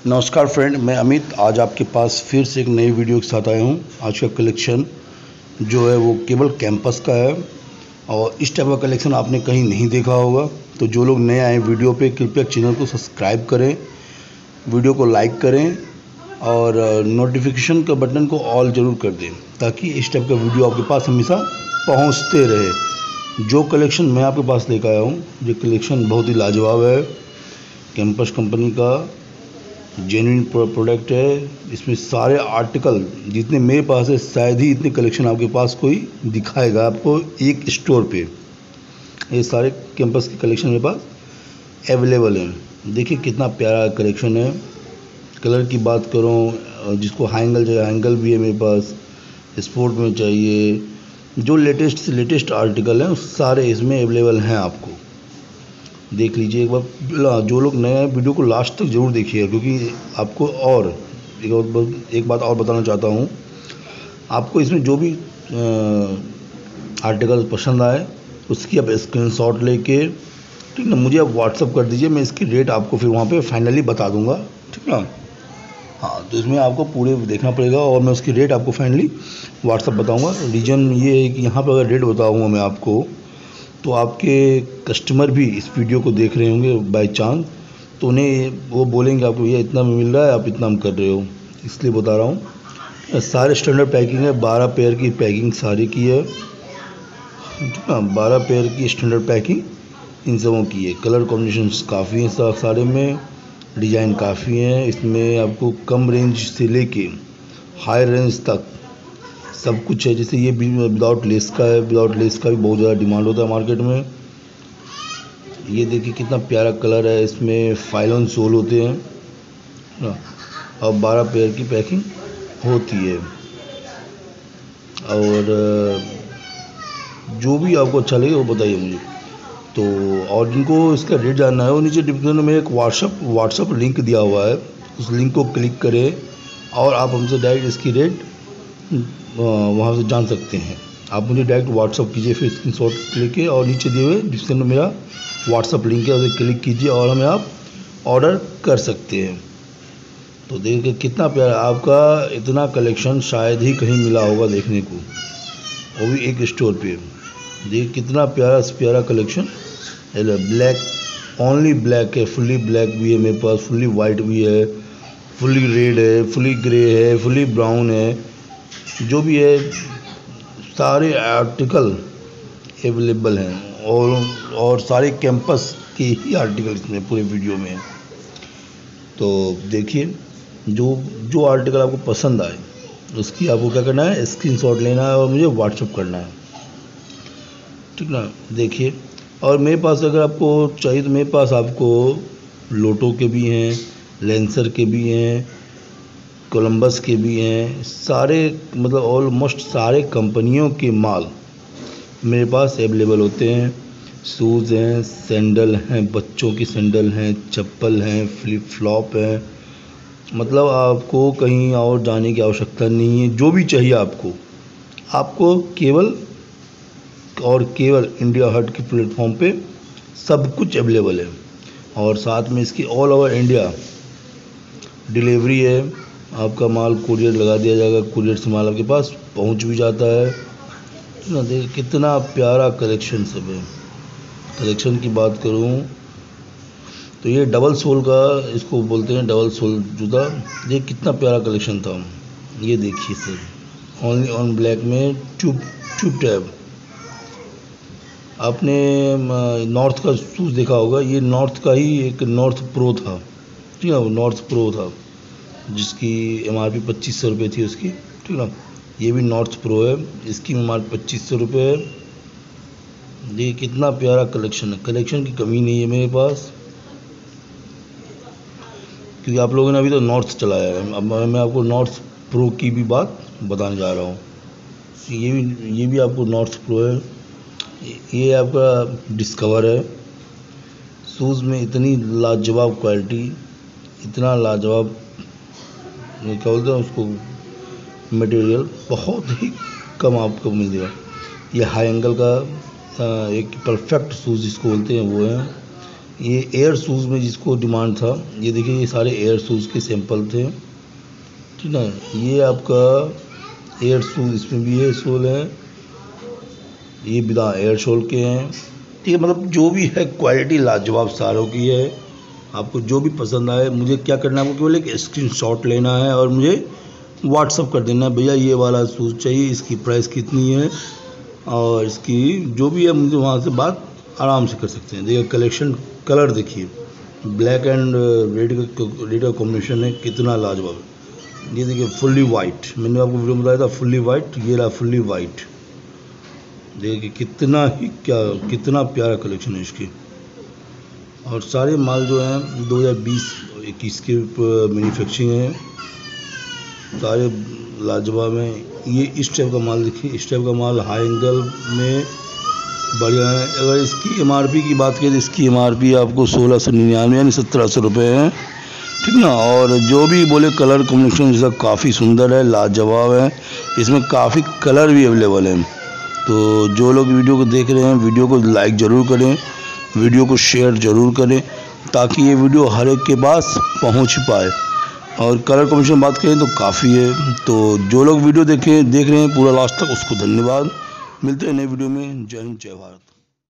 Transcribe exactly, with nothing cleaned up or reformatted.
नमस्कार फ्रेंड, मैं अमित आज आपके पास फिर से एक नई वीडियो के साथ आया हूँ। आज का कलेक्शन जो है वो केवल कैंपस का है और इस टाइप का कलेक्शन आपने कहीं नहीं देखा होगा। तो जो लोग नए आए वीडियो पे कृपया चैनल को सब्सक्राइब करें, वीडियो को लाइक करें और नोटिफिकेशन का बटन को ऑल ज़रूर कर दें ताकि इस टाइप का वीडियो आपके पास हमेशा पहुँचते रहे। जो कलेक्शन मैं आपके पास लेकर आया हूँ ये कलेक्शन बहुत ही लाजवाब है। कैंपस कंपनी का जेन्युइन प्रोडक्ट है। इसमें सारे आर्टिकल जितने मेरे पास है शायद ही इतने कलेक्शन आपके पास कोई दिखाएगा आपको एक स्टोर पे। ये सारे कैंपस के कलेक्शन मेरे पास अवेलेबल हैं। देखिए कितना प्यारा कलेक्शन है। कलर की बात करूँ, जिसको हाई एंगल चाहिए हाई एंगल भी है मेरे पास, स्पोर्ट में चाहिए, जो लेटेस्ट से लेटेस्ट आर्टिकल हैं सारे इसमें अवेलेबल हैं। आपको देख लीजिए एक बार। जो लोग नए हैं वीडियो को लास्ट तक ज़रूर देखिए क्योंकि आपको और एक, एक बात और बताना चाहता हूँ। आपको इसमें जो भी आर्टिकल पसंद आए उसकी आप स्क्रीनशॉट लेके ठीक ना मुझे आप व्हाट्सअप कर दीजिए। मैं इसकी रेट आपको फिर वहाँ पे फाइनली बता दूँगा, ठीक ना। हाँ, तो इसमें आपको पूरे देखना पड़ेगा और मैं उसकी रेट आपको फाइनली व्हाट्सअप बताऊँगा। रीज़न ये है कि यहाँ पर अगर रेट बताऊँगा मैं आपको तो आपके कस्टमर भी इस वीडियो को देख रहे होंगे बाय चांस, तो उन्हें वो बोलेंगे आपको ये इतना में मिल रहा है, आप इतना में कर रहे हो, इसलिए बता रहा हूँ। सारे स्टैंडर्ड पैकिंग है, बारह पेयर की पैकिंग सारी की है, हाँ बारह पेयर की स्टैंडर्ड पैकिंग इन सबों की है। कलर कॉम्बिनेशन काफ़ी हैं सारे में, डिज़ाइन काफ़ी हैं। इसमें आपको कम रेंज से लेके हाई रेंज तक सब कुछ है। जैसे ये विदाउट लेस का है, विदाउट लेस का भी बहुत ज़्यादा डिमांड होता है मार्केट में। ये देखिए कितना प्यारा कलर है। इसमें फाइलन सोल होते हैं ना और बारह पेयर की पैकिंग होती है। और जो भी आपको अच्छा लगे वो बताइए मुझे। तो और जिनको इसका रेट जानना है वो नीचे डिस्क्रिप्शन में एक व्हाट्सअप व्हाट्सअप लिंक दिया हुआ है, उस लिंक को क्लिक करें और आप हमसे डायरेक्ट इसकी रेट वहाँ से जान सकते हैं। आप मुझे डायरेक्ट व्हाट्सअप कीजिए, फिर स्क्रीनशॉट लेके और नीचे दिए हुए डिस्क्रिप्शन में मेरा व्हाट्सअप लिंक है, उसे क्लिक कीजिए और हमें आप ऑर्डर कर सकते हैं। तो देखिए कितना प्यारा, आपका इतना कलेक्शन शायद ही कहीं मिला होगा देखने को, वो भी एक स्टोर पे। देखिए कितना प्यारा से प्यारा कलेक्शन। ब्लैक, ओनली ब्लैक है, फुली ब्लैक भी है मेरे पास, फुली वाइट भी है, फुली रेड है, फुली ग्रे है, फुली ब्राउन है, जो भी है सारे आर्टिकल अवेलेबल हैं। और और सारे कैंपस के ही आर्टिकल इसमें पूरे वीडियो में। तो देखिए जो जो आर्टिकल आपको पसंद आए उसकी आपको क्या करना है, स्क्रीनशॉट लेना है और मुझे व्हाट्सअप करना है, ठीक ना। देखिए और मेरे पास अगर आपको चाहिए तो मेरे पास आपको लोटो के भी हैं, लेंसर के भी हैं, कोलंबस के भी हैं, सारे मतलब ऑलमोस्ट सारे कंपनियों के माल मेरे पास अवेलेबल होते हैं। शूज़ हैं, सैंडल हैं, बच्चों की सैंडल हैं, चप्पल हैं, फ्लिप फ्लॉप हैं। मतलब आपको कहीं और जाने की आवश्यकता नहीं है। जो भी चाहिए आपको आपको केवल और केवल इंडिया हट के प्लेटफॉर्म पे सब कुछ अवेलेबल है। और साथ में इसकी ऑल ओवर इंडिया डिलीवरी है। आपका माल कुरियर लगा दिया जाएगा, कुरियर से माल आपके पास पहुंच भी जाता है ना। देखिए कितना प्यारा कलेक्शन सब है। कलेक्शन की बात करूं तो ये डबल सोल का इसको बोलते हैं, डबल सोल जूता। ये कितना प्यारा कलेक्शन था। ये देखिए सर, ओनली ऑन ब्लैक में ट्यूब ट्यूब टैब। आपने नॉर्थ का शूज़ देखा होगा, ये नॉर्थ का ही एक नॉर्थ प्रो था, ठीक है, नॉर्थ प्रो था जिसकी एम आर पी पच्चीस सौ रुपये थी उसकी, ठीक ना। ये भी नॉर्थ प्रो है, इसकी एम आर पी पच्चीस सौ रुपये है। देखिए कितना प्यारा कलेक्शन है। कलेक्शन की कमी नहीं है मेरे पास क्योंकि आप लोगों ने अभी तो नॉर्थ चलाया है। अब मैं आपको नॉर्थ प्रो की भी बात बताने जा रहा हूँ। ये भी ये भी आपको नॉर्थ प्रो है। ये आपका डिस्कवर है। शूज़ में इतनी लाजवाब क्वालिटी, इतना लाजवाब क्या बोलते हैं उसको, मटेरियल बहुत ही कम आपको मिल जाएगा। ये हाई एंगल का एक परफेक्ट शूज़ जिसको बोलते हैं वो है। ये एयर शूज़ में जिसको डिमांड था, ये देखिए ये सारे एयर शूज़ के सैंपल थे, ठीक ना। ये आपका एयर शूज़, इसमें भी ये सोल है, ये बिना एयर शोल के हैं, ठीक है। मतलब जो भी है क्वालिटी लाजवाब सारों की है। आपको जो भी पसंद आए, मुझे क्या करना है, आपको केवल एक स्क्रीनशॉट लेना है और मुझे व्हाट्सअप कर देना है, भैया ये वाला शूज़ चाहिए, इसकी प्राइस कितनी है और इसकी जो भी है, मुझे वहाँ से बात आराम से कर सकते हैं। देखिए कलेक्शन, कलर देखिए, ब्लैक एंड रेड का रेड का कॉम्बिनेशन है, कितना लाजवाब है। ये देखिए फुल्ली वाइट, मैंने आपको वीडियो में बताया था फुल्ली वाइट, ये रहा फुल्ली वाइट। देखिए कितना ही क्या कितना प्यारा कलेक्शन है इसकी। और सारे माल जो हैं दो हज़ार बीस इक्कीस के मैन्युफैक्चरिंग है, सारे लाजवाब हैं। ये इस टाइप का माल देखिए, इस टाइप का माल हाई एंगल में बढ़िया है। अगर इसकी एमआरपी की बात करें तो इसकी एमआरपी आपको सोलह सौ निन्यानवे यानी सत्रह सौ रुपये है, ठीक ना। और जो भी बोले कलर कॉम्बिनेशन जैसा काफ़ी सुंदर है, लाजवाब है, इसमें काफ़ी कलर भी अवेलेबल हैं। तो जो लोग वीडियो को देख रहे हैं, वीडियो को लाइक ज़रूर करें, वीडियो को शेयर ज़रूर करें, ताकि ये वीडियो हर एक के पास पहुंच पाए। और कलर कॉम्बिनेशन बात करें तो काफ़ी है। तो जो लोग वीडियो देखें देख रहे हैं पूरा लास्ट तक, उसको धन्यवाद। मिलते हैं नए वीडियो में। जय हिंद, जय भारत।